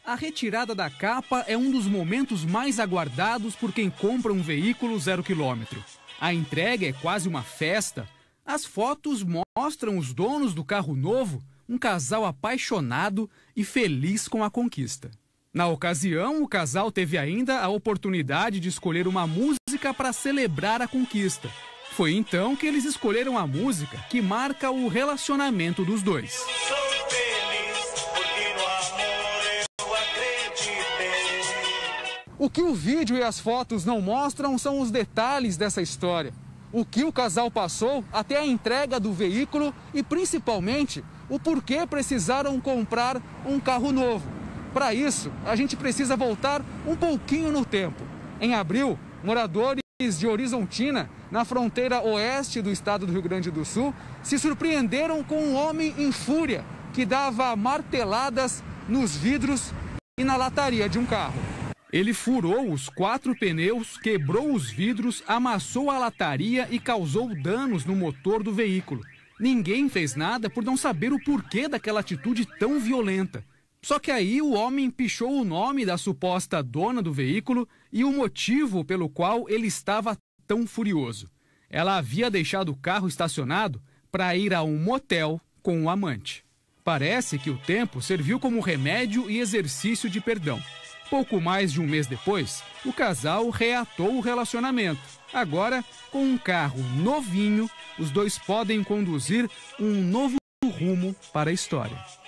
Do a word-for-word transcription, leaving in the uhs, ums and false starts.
A retirada da capa é um dos momentos mais aguardados por quem compra um veículo zero quilômetro. A entrega é quase uma festa. As fotos mostram os donos do carro novo, um casal apaixonado e feliz com a conquista. Na ocasião, o casal teve ainda a oportunidade de escolher uma música para celebrar a conquista. Foi então que eles escolheram a música que marca o relacionamento dos dois. O que o vídeo e as fotos não mostram são os detalhes dessa história. O que o casal passou até a entrega do veículo e, principalmente, o porquê precisaram comprar um carro novo. Para isso, a gente precisa voltar um pouquinho no tempo. Em abril, moradores de Horizontina, na fronteira oeste do estado do Rio Grande do Sul, se surpreenderam com um homem em fúria que dava marteladas nos vidros e na lataria de um carro. Ele furou os quatro pneus, quebrou os vidros, amassou a lataria e causou danos no motor do veículo. Ninguém fez nada por não saber o porquê daquela atitude tão violenta. Só que aí o homem pichou o nome da suposta dona do veículo e o motivo pelo qual ele estava tão furioso. Ela havia deixado o carro estacionado para ir a um motel com o amante. Parece que o tempo serviu como remédio e exercício de perdão. Pouco mais de um mês depois, o casal reatou o relacionamento. Agora, com um carro novinho, os dois podem conduzir um novo rumo para a história.